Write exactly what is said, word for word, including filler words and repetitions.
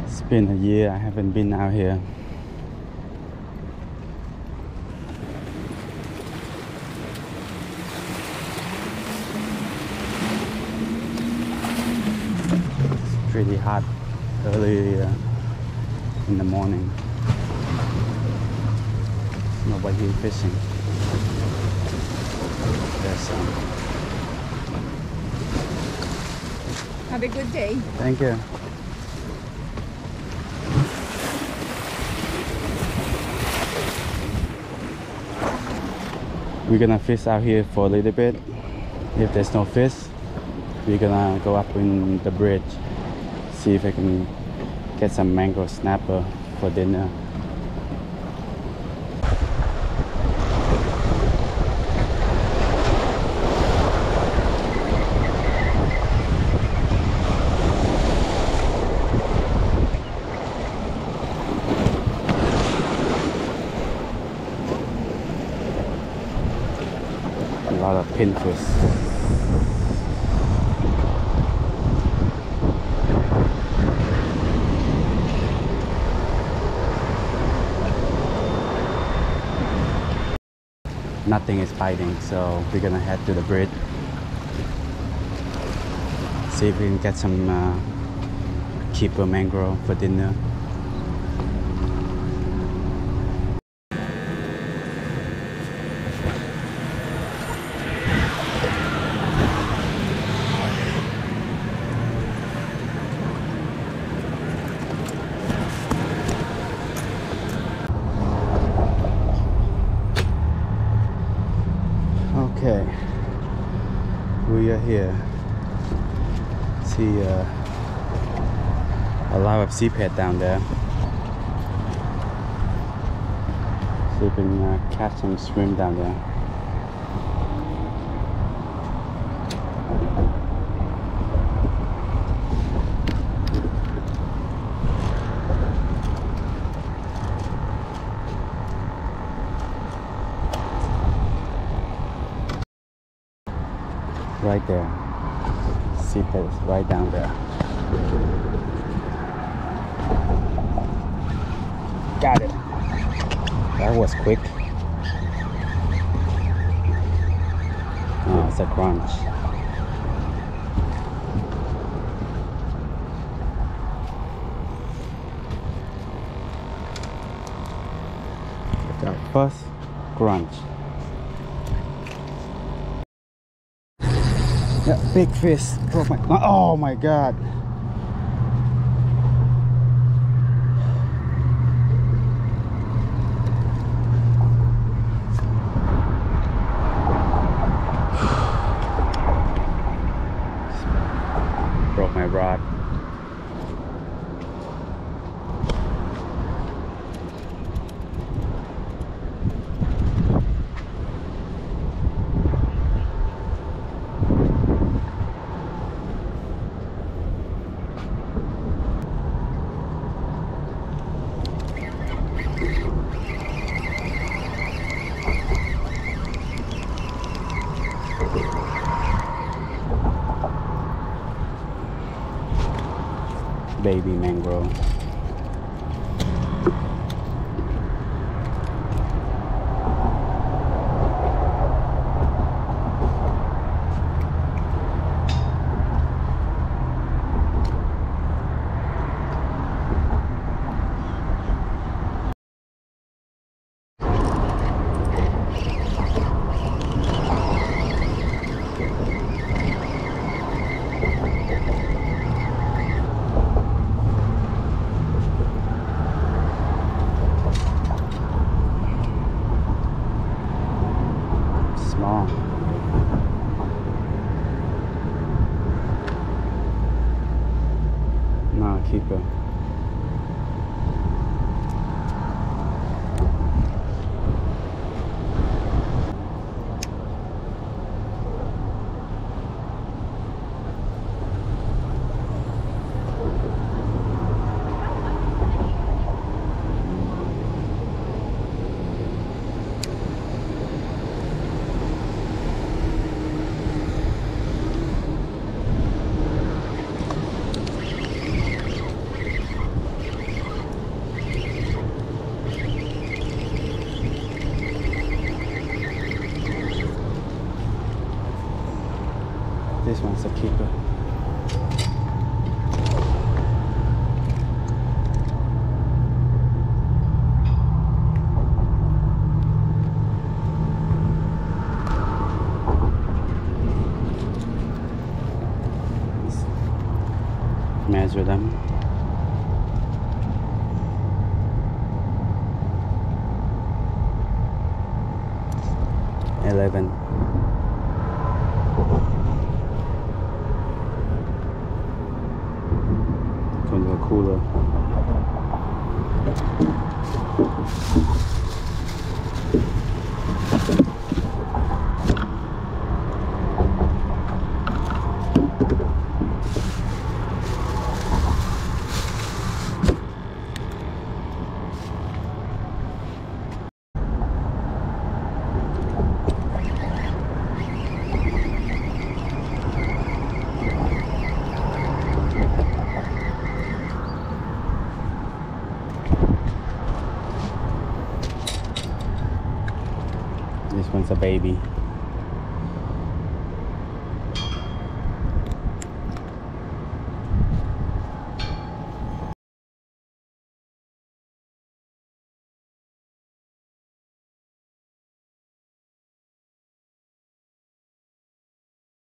It's been a year I haven't been out here. It's pretty hot early uh, in the morning. Nobody fishing. There's some. Have a good day. Thank you. We're gonna fish out here for a little bit. If there's no fish, we're gonna go up in the bridge, see if I can get some mangrove snapper for dinner. A lot of pinfish. Nothing is biting, so we're gonna head to the bridge, see if we can get some uh, keeper mangrove for dinner. Okay, we are here. See uh, a lot of seabed down there. See if we can uh, catch some shrimp down there. Right there. Seabed is right down there. Got it. That was quick. Oh, it's a crunch. Got first crunch. Yeah, big fish. Broke my, oh my god. Broke my rod. Baby mangrove. Small. No, keeper. This one's a keeper. Measure them. Eleven. Go to a cooler. This one's a baby.